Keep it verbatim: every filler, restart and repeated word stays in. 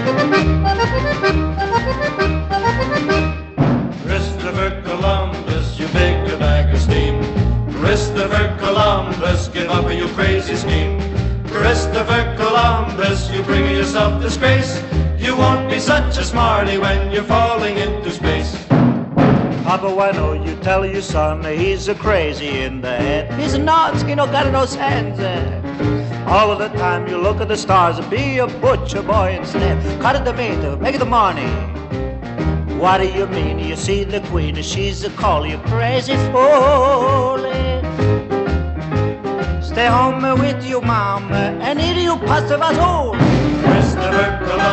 Christopher Columbus, you big bag of steam. Christopher Columbus, give up your crazy scheme. Christopher Columbus, you bring yourself disgrace. You won't be such a smarty when you're falling into space. Papa, why don't you tell your son he's a crazy in the head? He's a nuts, he don't got no sense. All of the time you look at the stars and be a butcher boy instead. Cut the meat, make the money. What do you mean? You see the queen, she's a call, you crazy fool. Stay home with your mom and eat your pasta vazol. Christopher Columbus.